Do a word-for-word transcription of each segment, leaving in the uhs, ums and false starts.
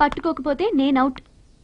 పట్టుకోకపోతే నేను అవుట్.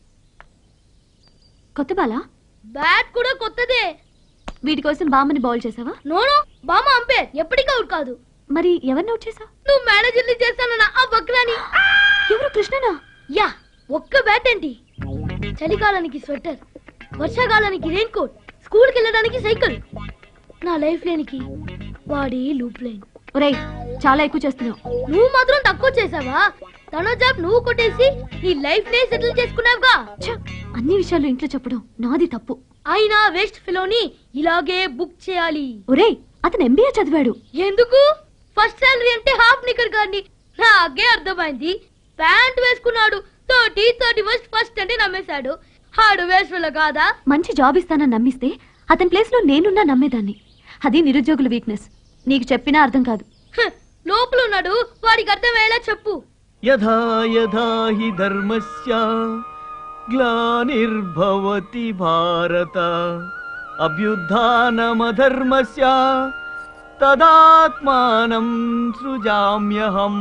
కొత్త బాలా? బ్యాట్ కూడా కొత్తదే. వీటి కోసం బామ్మని బౌల్ చేసావా? నోనో, బామ్మ అంపేర్, ఎప్పటికీ అవుట్ కాదు. మరి ఎవరిని అవుట్ చేసావు? నువ్వు మేనేజర్ని చేస్తానన్నా ఆ బక్రాని. ఎవరు? కృష్ణనా? యా, ఒక్క బ్యాట్ ఏంటి, చలికాలానికి స్వెటర్, వర్షాకాలానికి రెయిన్ కోట్, స్కూల్కి వెళ్ళడానికి సైకిల్. నా లైఫ్ లేనికి వాడి లూప్ లైన్. ఒరేయ్, చాలా ఎక్కువ చేస్తున్నావు. నువ్వు మాత్రం తక్కువ చేసావా? తన జాబ్ నువ్వు కొట్టేసి నీ లైఫ్ నే సెటిల్ చేసుకున్నావుగా. అన్ని విషయాలు ఇంట్లో చెప్పడం నాది తప్పు. అయినా వేస్ట్ ఫెలోని ఇలాగే బుక్ చేయాలి. ఒరేయ్, అతను ఎంబీఏ చదివాడు. ఎందుకు? ఫస్ట్ సాలరీ అంటే హాఫ్ నికర్ గాని. నాకే అర్థమైంది. ప్యాంట్ వేసుకున్నాడు, థర్టీ థర్టీ ఫస్ట్ ఫస్ట్ అంటే నమ్మేశాడు. హాడు వేస్ట్ ఫెలో కాదా? మంచి జాబ్ ఇస్తానని నమ్మిస్తే అతని ప్లేస్ లో నేనున్నా నమ్మేదాన్ని. అది నిరుద్యోగుల వీక్నెస్. నీకు చెప్పినా అర్థం కాదు. లోపల ఉన్నాడు, వాడికి అర్థమయ్యేలా చెప్పు. యథా యథా హి ధర్మస్య గ్లానిర్భవతి భారత అభ్యుత్థానమధర్మస్య తదాత్మానం సృజామ్యహం.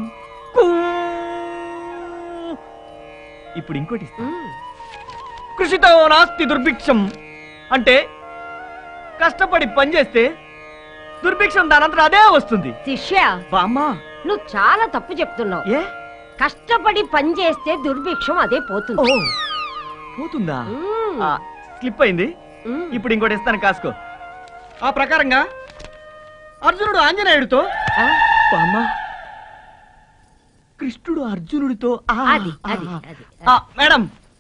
ఇప్పుడు ఇంకోటి కృషితో నాస్తి దుర్భిక్షం. అంటే కష్టపడి పనిచేస్తే దుర్భిక్షం దానంతా అదే వస్తుంది. శిష్య, బామ్మా, నువ్వు చాలా తప్పు చెప్తున్నావు. ఏ? కష్టపడి పని చేస్తే దుర్భిక్షం అదే పోతుంది. పోతుందా? స్లిప్ అయింది. ఇప్పుడు ఇంకోటి ఇస్తాను, కాసుకో. ఆ ప్రకారంగా అర్జునుడు ఆంజనేయుడితో, బామ్మా కృష్ణుడు అర్జునుడితో. అది అది మేడం,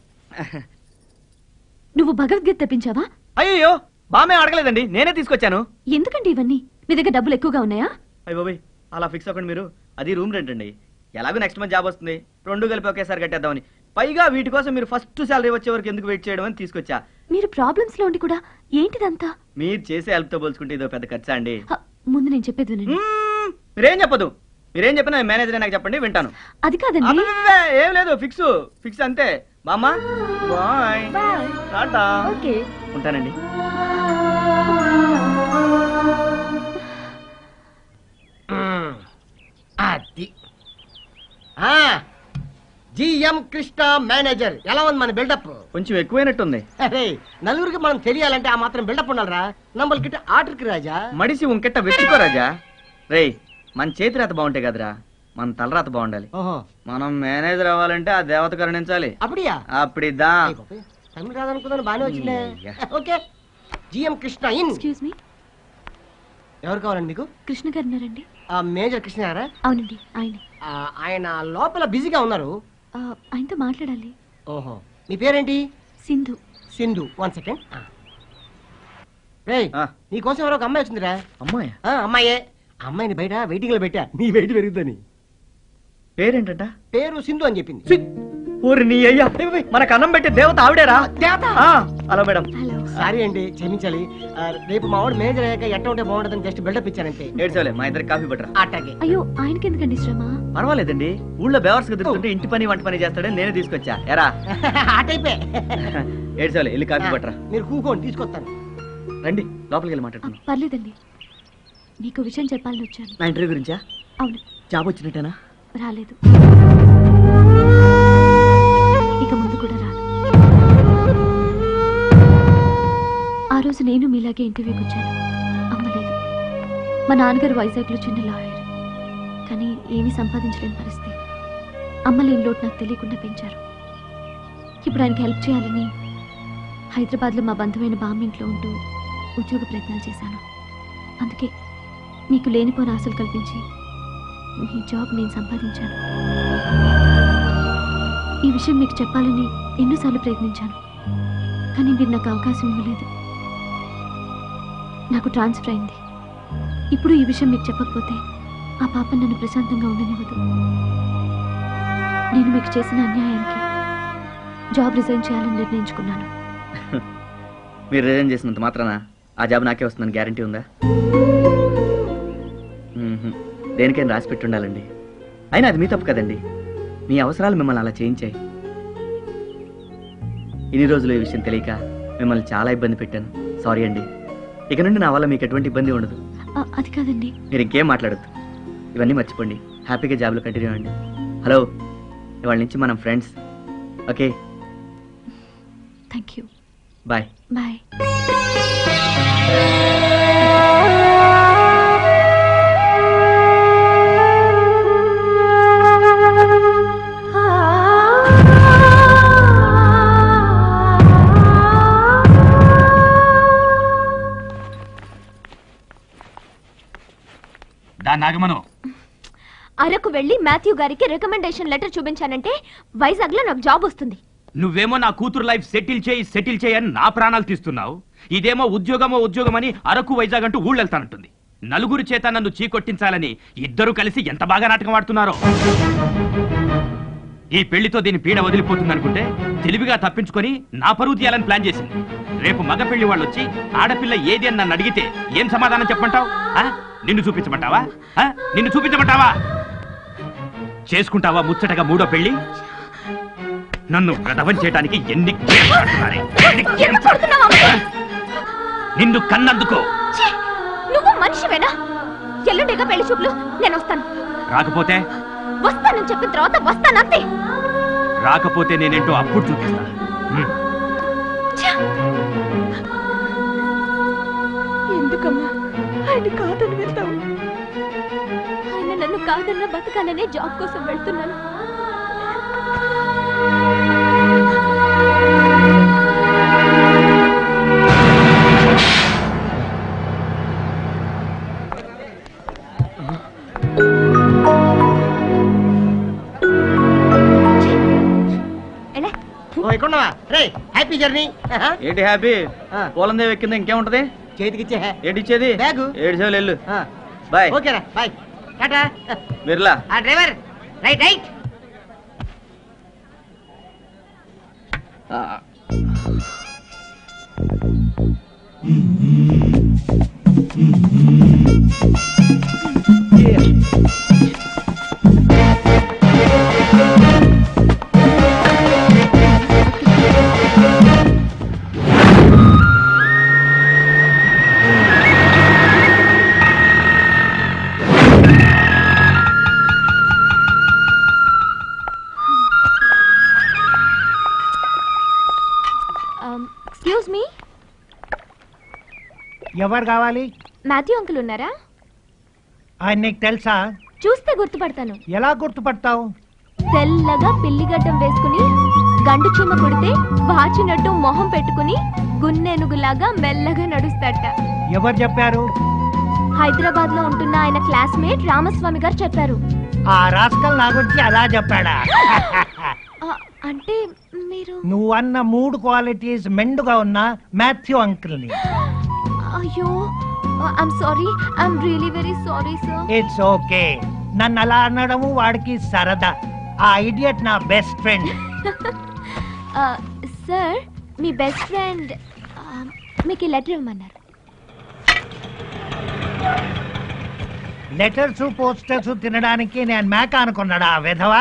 నువ్వు భగవద్గీత తెప్పించావా? అయ్యో, బామే అడగలేదండి, నేనే తీసుకొచ్చాను. ఎందుకండి ఇవన్నీ? మీ దగ్గర డబ్బులు ఎక్కువగా ఉన్నాయా? అయ్య బాబాయ్, అలా ఫిక్స్ అవ్వకండి మీరు. అది రూమ్ రెంట్ అండి. ఎలాగో నెక్స్ట్ మంత్ జాబ్ వస్తుంది, రెండు కలిపి ఒకేసారి కట్టేద్దామని. పైగా వీటి కోసం మీరు ఫస్ట్ శాలరీ వచ్చే వరకు ఎందుకు వెయిట్ చేయడం అని తీసుకొచ్చా. మీరు ప్రాబ్లమ్స్ లో ఉండి కూడా ఏంటిదంతా? మీరు చేసే హెల్ప్ తో పోల్చుకుంటే ఇదో పెద్ద ఖర్చా అండి. ముందు నేను చెప్పేది వినండి. మీరేం చెప్పదు. మీరేం చెప్పినా మేనేజర్ నాకు చెప్పండి, వింటాను. అది కాదండి. ఏం లేదు, ఫిక్స్ ఫిక్స్ అంతే. బామ్మా బాయ్. టాటా. ఉంటానండి. అది జిఎం కృష్ణ మేనేజర్. ఎలా ఉంది మన బిల్డప్? కొంచెం ఎక్కువైనట్టుంది. అరే, నలుగురికి మనం తెలియాలంటే ఆ మాత్రం బిల్డప్ ఉండాలరా. నంబర్కిட்ட ఆర్డర్కి రాజా. మడిసి ఉంకెట్ట వెచ్చుకో రాజా. రేయ్, మన చేతి రాత బాగుంటాయి కదరా, మన తలరాత బాగుండాలి. మనం మేనేజర్ అవ్వాలంటే ఆ దేవత కరుణించాలి. అప్పుడియా? అప్పుడిద్దా. తమిళ రాదనుకున్నాను, బాగానే వచ్చిందే. Okay, GM Krishna in. Excuse me, ఎవరు కావాలండి మీకు? కృష్ణ గారు ఉన్నారండి. మేజర్ కృష్ణ గారా? అవునండి, ఆయన. ఆయన లోపల బిజీగా ఉన్నారు. ఆయనతో మాట్లాడాలి. ఓహో, మీ పేరేంటి? సింధు. Sindhu, one second. రేయ్, నీకోసం ఎవరో ఒక అమ్మాయి వచ్చిందిరా. అమ్మాయి? అమ్మాయే. అమ్మాయిని బయట వెయిటింగ్ లో పెట్టా, నీ వెయిట్ పెరుగుద్దని. పేరేంటంట? పేరు సింధు అని చెప్పింది. నీ అయ్యా, మనకు అన్నం పెట్టే దేవత ఆవిడేరా? దేవత? Hello madam. సారీ అండి, క్షమించాలి. రేపు మా వాడు మేనేజర్ అయ్యాక ఎట్ట ఉంటే బాగుంటుందని జస్ట్ బిల్డప్ ఇచ్చానంతే. ఏడ్చోలే, మా ఇద్దరికి కాఫీ పట్టరా. అట్టాగే. అయ్యో, ఆయనకి ఎందుకండి శ్రమ? పర్వాలేదండి, ఊళ్ళో బేవర్స్ తిరుగుతుంటే ఇంటి పని వంట పని చేస్తాడని నేనే తీసుకొచ్చా. ఎరా ఆ టైపే. ఏడ్చోలే, వెళ్ళి కాఫీ పట్టరా. మీరు కూకోండి, తీసుకొస్తాను. రండి, లోపలికి వెళ్ళి మాట్లాడుతున్నాం. పర్లేదండి, నీకు విషయం చెప్పాలని వచ్చాను. నా ఇంటర్వ్యూ గురించా? అవును. జాబ్ వచ్చినట్టేనా? రాలేదు, ఇక ముందు కూడా రాను. ఆ రోజు నేను మీలాగే ఇంటర్వ్యూకి వచ్చాను, అమ్మలేదు. మా నాన్నగారు వైజాగ్లో చిన్న లాయర్, కానీ ఏమీ సంపాదించలేని పరిస్థితి. అమ్మలేని లోటు నాకు తెలియకుండా పెంచారు. ఇప్పుడు ఆయనకి హెల్ప్ చేయాలని హైదరాబాద్లో మా బంధువైన బామ్మింట్లో ఉంటూ ఉద్యోగ ప్రయత్నాలు చేశాను. అందుకే మీకు లేనిపోని ఆశలు కల్పించి ఈ జాబ్ నేను సంపాదించాను. ఈ విషయం మీకు చెప్పాలని ఎన్నోసార్లు ప్రయత్నించాను, కానీ మీరు నాకు అవకాశం ఇవ్వలేదు. నాకు ట్రాన్స్ఫర్ అయింది. ఇప్పుడు ఈ విషయం మీకు చెప్పకపోతే ఆ పాప నన్ను ప్రశాంతంగా ఉండనివ్వదు. నేను మీకు చేసిన అన్యాయానికి జాబ్ రిజైన్ చేయాలని నిర్ణయించుకున్నాను. మీరు రిజైన్ చేసినంత మాత్రాన ఆ జాబ్ నాకే వస్తుందని గ్యారంటీ ఉందా? దేనికైనా రాసి పెట్టి ఉండాలండి. అయినా అది మీ తప్పు కదండి, మీ అవసరాలు మిమ్మల్ని అలా చేయించాయి. ఇన్ని రోజులు ఈ విషయం తెలియక మిమ్మల్ని చాలా ఇబ్బంది పెట్టాను. సారీ అండి. ఇక నుండి నా వల్ల మీకు ఎటువంటి ఇబ్బంది ఉండదు. అది కాదండి. మీరు ఇంకేం మాట్లాడద్దు, ఇవన్నీ మర్చిపోండి. హ్యాపీగా జాబ్లో కంటిన్యూ అవ్వండి. హలో ఇవాళ నుంచి మనం friends. Okay, thank you. Bye. Bye. నాగమను, అరకు వెళ్ళి మాథ్యూ గారికి రికమెండేషన్ లెటర్ చూపించానంటే వైజాగ్ లో నాకు జాబ్ వస్తుంది. నువ్వేమో నా కూతురు లైఫ్ సెటిల్ చేయి సెటిల్ చేయని నా ప్రాణాలు తీస్తున్నావు. ఇదేమో ఉద్యోగమో ఉద్యోగమని అరకు వైజాగ్ అంటూ ఊళ్ళెళ్తానంటుంది. నలుగురు చేత నన్ను చీకొట్టించాలని ఇద్దరు కలిసి ఎంత బాగా నాటకం ఆడుతున్నారో. ఈ పెళ్లితో దీని పీడ వదిలిపోతుందనుకుంటే తెలివిగా తప్పించుకొని నా పరువు తీయాలని ప్లాన్ చేసింది. రేపు మగ పెళ్లి వాళ్ళు వచ్చి ఆడపిల్ల ఏది అని నన్ను అడిగితే ఏం సమాధానం చెప్పమంటావు? నిన్ను చూపించమంటావా? నిన్ను చూపించమంటావా? చేసుకుంటావా ముచ్చటగా మూడో పెళ్లి? నన్ను ప్రదవం చేయడానికి ఎన్ని నిన్ను కన్నందుకో. నువ్వు మనిషివేనా? ఎల్లుండిగా పెళ్లి చూపులు, నేను వస్తాను. రాకపోతే వస్తానని చెప్పిన తర్వాత వస్తానంతే. రాకపోతే నేనేంటో అప్పుడు చూపిస్తా. ఎందుకమ్మా ఆయన కాదని వెళ్తావు? ఆయన నన్ను కాదన్న బతకాలనే జాబ్ కోసం వెళ్తున్నాను. Happy journey. ఏంటి హ్యాపీ? పోలందేవి ఎక్కింది, ఇంకేముంటది? చేతికిచ్చే. ఏంటి ఇచ్చేది? బ్యాగు. ఏడు సేవలు వెళ్ళు. బాయ్. ఓకేరా, బాయ్. టాటా. బిర్లా. ఆ driver right right. Excuse me, ఎవరు కావాలి? మాథ్యూ అంకుల్ ఉన్నారా? ఆయన నీకు తెలుసా? చూస్తే గుర్తుపడతాను. ఎలా గుర్తుపడతావు? తెల్లగా పిల్లిగడ్డం వేసుకుని గండు చిమ్మ పుడితే వాచినట్టు మొహం పెట్టుకుని గున్నెనుగులాగా మెల్లగా నడుస్తాట. ఎవరు చెప్పారు? హైదరాబాద్ లో ఉంటున్న ఆయన క్లాస్మేట్ రామస్వామి గారు చెప్పారు. ఆ రాస్కల్ నా గురించి అలా చెప్పాడా? అంటే మీరు నువ్వు అన్న మూడు క్వాలిటీస్ మెండుగా ఉన్న మాథ్యూ అంకుల్ ని. అయ్యో, I'm sorry, I'm really very sorry sir. It's okay. నన్ను అలా అనడము వాడికి సరదా. ఆ ఇడియట్ నా బెస్ట్ ఫ్రెండ్. సార్, మీ బెస్ట్ ఫ్రెండ్ మీకు లెటర్ ఇవ్వమన్నారు. లెటర్స్ పోస్టర్స్ తినడానికి నేను మేక అనుకున్నాడా విధవా?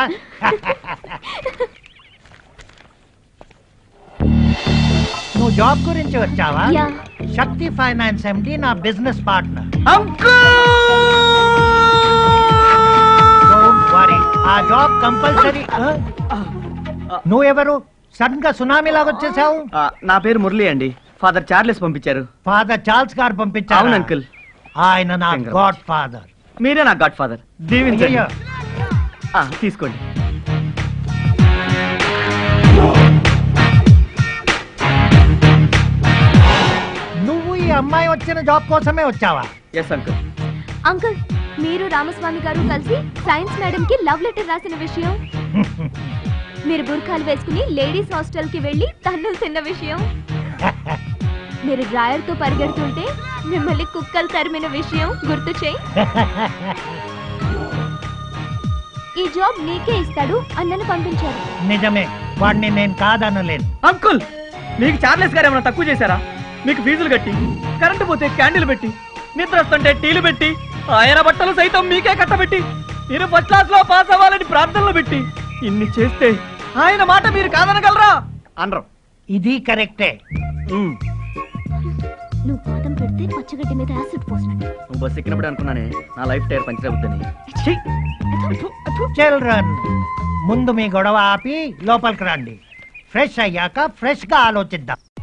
నువ్వు జాబ్ గురించి వచ్చావా? శక్తి ఫైనాన్స్ ఎండి నా బిజినెస్ పార్ట్నర్. డోంట్ వరీ, ఆ జాబ్ కంపల్సరీ. నువ్వెవరు? సడన్ గా సునామీ లాగా వచ్చేసావు. నా పేరు మురళి అండి. ఫాదర్ చార్లెస్ పంపించారు. ఫాదర్ చార్ల్స్ గారు పంపించారు? అవును అంకుల్. ఆయన నా గాడ్ ఫాదర్. మీరే నా గాడ్ ఫాదర్. దీవించండి. తీసుకోండి. నువ్వు ఈ అమ్మాయి వచ్చిన జాబ్ కోసమే వచ్చావా? Yes uncle. అంకుల్, మీరు రామస్వామి గారు కలిసి సైన్స్ మేడం కి లవ్ లెటర్ రాసిన విషయం, మీరు బుర్ఖాలు వేసుకుని లేడీస్ హాస్టల్ కి వెళ్లి తన్నులు తిన్న విషయం, మీరు డ్రాయర్ తో పరిగెడుతుంటే మిమ్మల్ని కుక్కలు తరిమిన విషయం గుర్తు చేయి. ఈ జాబ్ నీకే ఇస్తాడు అన్నను పంపించారు. నిజమే, వాడిని నేను కాదనలేను. అంకుల్, మీకు చార్లెస్ గారు ఏమైనా తక్కువ చేశారా? మీకు ఫీజులు కట్టి, కరెంటు పోతే క్యాండిల్ పెట్టి, నిద్ర వస్తుంటే టీలు పెట్టి, ఆయన బట్టలు సైతం మీకే కట్టబెట్టి, మీరు ఫస్ట్ క్లాస్ లో పాస్ అవ్వాలని ప్రార్థనలు పెట్టి, ఇన్ని చేస్తే ఆయన మాట మీరు కాదనగలరా? అనరు. ఇది కరెక్టే. నువ్వు పాదం పెడితే పచ్చగడ్డి మీద యాసిడ్ పోసినట్టు. నువ్వు బస్ ఎక్కినప్పుడు అనుకున్నానే నా లైఫ్ టైర్ పంచర్ అవుద్దని. చిల్డ్రన్, ముందు మీ గొడవ ఆపి లోపలికి రండి. ఫ్రెష్ అయ్యాక ఫ్రెష్ గా ఆలోచిద్దాం.